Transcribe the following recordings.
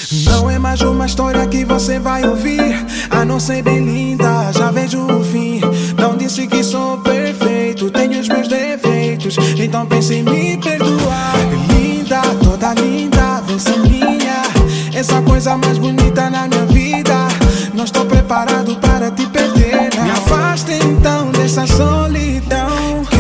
Não é mais uma história que você vai ouvir. A não ser bem linda, já vejo o fim. Não disse que sou perfeito, tenho os meus defeitos, então pense em me perdoar. Linda, toda linda, vem ser minha. Essa coisa mais bonita na minha vida. Não estou preparado para te perder, não. Me afasta então dessa solidão.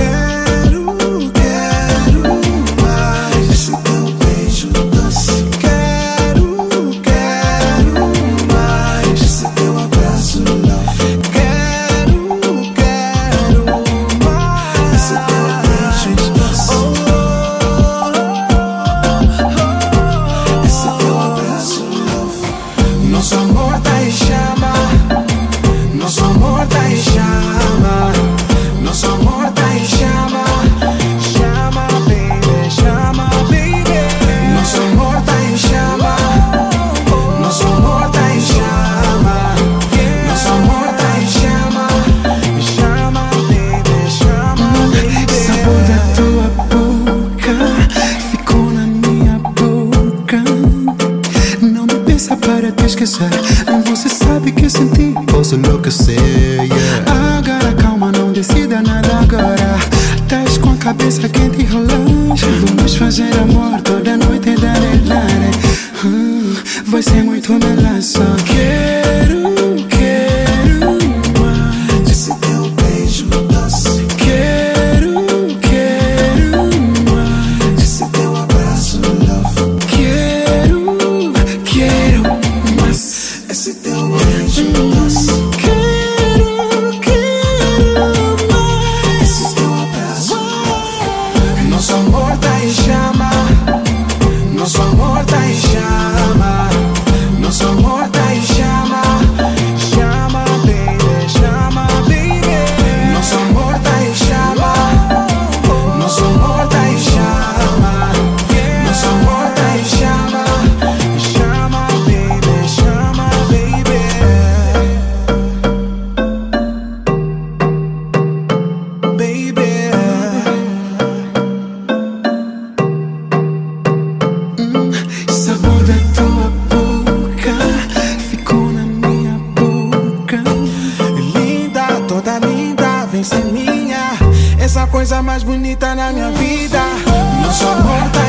Nosso amor tá em chama, nosso amor tá em chama, nosso amor tá em chama, chama baby, chama baby. Nosso amor tá em chama, nosso amor tá em chama, nosso amor tá em chama, chama baby, chama baby. Sabor da tua boca ficou na minha boca. Não me peça para te esquecer, você sabe que sem ti posso enlouquecer, yeah. Agora calma, não decida nada agora. Estás com a cabeça quente e relaxa. Vamos fazer amor toda noite, dare, dare. Vai ser muito melhor, só quero mais esse teu beijo doce. Quero mais esse teu abraço, love. Quero mais esse teu beijo doce. Quero mais Esse teu abraço, love. Nosso amor tá em chama, nosso amor tá em chama, nosso amor tá em chama, chama baby, chama baby. Nosso amor tá em chama, nosso amor tá em chama, nosso amor tá em chama, chama baby, chama baby. Baby, sabor da tua boca ficou na minha boca. linda, toda linda, vem ser minha. Essa coisa mais bonita na minha vida. Nosso amor tá